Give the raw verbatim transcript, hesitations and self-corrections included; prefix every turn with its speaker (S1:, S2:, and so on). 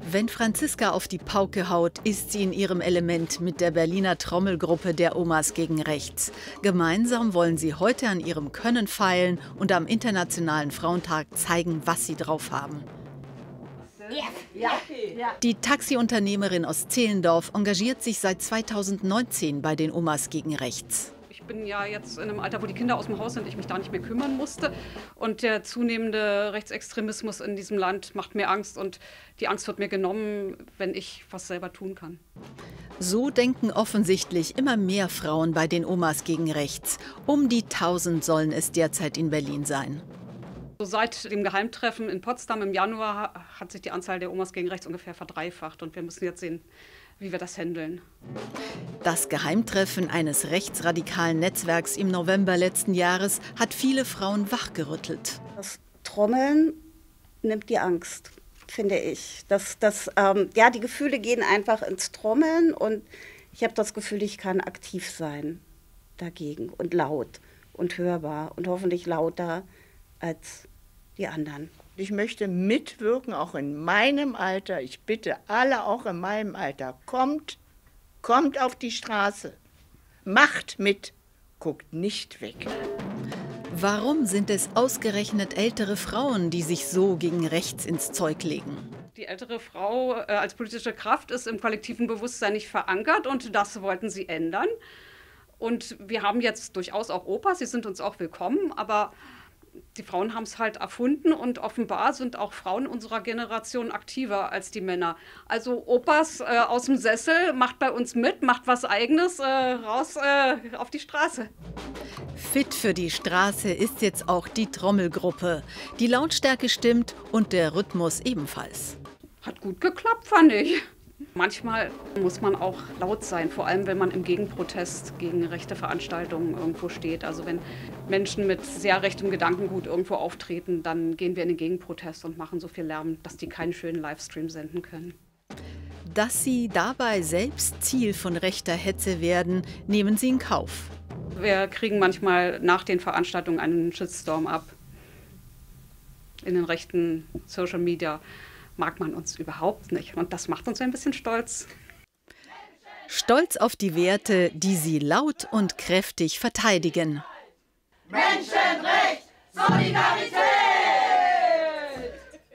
S1: Wenn Franziska auf die Pauke haut, ist sie in ihrem Element mit der Berliner Trommelgruppe der Omas gegen Rechts. Gemeinsam wollen sie heute an ihrem Können feilen und am Internationalen Frauentag zeigen, was sie drauf haben. Die Taxiunternehmerin aus Zehlendorf engagiert sich seit zweitausendneunzehn bei den Omas gegen Rechts.
S2: Ich bin ja jetzt in einem Alter, wo die Kinder aus dem Haus sind, ich mich da nicht mehr kümmern musste. Und der zunehmende Rechtsextremismus in diesem Land macht mir Angst. Und die Angst wird mir genommen, wenn ich was selber tun kann.
S1: So denken offensichtlich immer mehr Frauen bei den Omas gegen Rechts. Um die tausend sollen es derzeit in Berlin sein.
S2: So seit dem Geheimtreffen in Potsdam im Januar hat sich die Anzahl der Omas gegen Rechts ungefähr verdreifacht. Und wir müssen jetzt sehen, wie wir das handeln.
S1: Das Geheimtreffen eines rechtsradikalen Netzwerks im November letzten Jahres hat viele Frauen wachgerüttelt.
S3: Das Trommeln nimmt die Angst, finde ich. Das, das, ähm, ja, die Gefühle gehen einfach ins Trommeln und ich habe das Gefühl, ich kann aktiv sein dagegen und laut und hörbar und hoffentlich lauter als die anderen.
S4: Ich möchte mitwirken, auch in meinem Alter. Ich bitte alle, auch in meinem Alter, kommt, kommt auf die Straße, macht mit, guckt nicht weg.
S1: Warum sind es ausgerechnet ältere Frauen, die sich so gegen rechts ins Zeug legen?
S2: Die ältere Frau äh, als politische Kraft ist im kollektiven Bewusstsein nicht verankert und das wollten sie ändern. Und wir haben jetzt durchaus auch Opas, sie sind uns auch willkommen, aber die Frauen haben es halt erfunden und offenbar sind auch Frauen unserer Generation aktiver als die Männer. Also Opas äh, aus dem Sessel, macht bei uns mit, macht was Eigenes, äh, raus äh, auf die Straße.
S1: Fit für die Straße ist jetzt auch die Trommelgruppe. Die Lautstärke stimmt und der Rhythmus ebenfalls.
S2: Hat gut geklappt, fand ich. Manchmal muss man auch laut sein, vor allem wenn man im Gegenprotest gegen rechte Veranstaltungen irgendwo steht. Also wenn Menschen mit sehr rechtem Gedankengut irgendwo auftreten, dann gehen wir in den Gegenprotest und machen so viel Lärm, dass die keinen schönen Livestream senden können.
S1: Dass sie dabei selbst Ziel von rechter Hetze werden, nehmen sie in Kauf.
S2: Wir kriegen manchmal nach den Veranstaltungen einen Shitstorm ab. In den rechten Social Media mag man uns überhaupt nicht. Und das macht uns ein bisschen stolz.
S1: Stolz auf die Werte, die sie laut und kräftig verteidigen.
S5: Menschenrecht, Solidarität!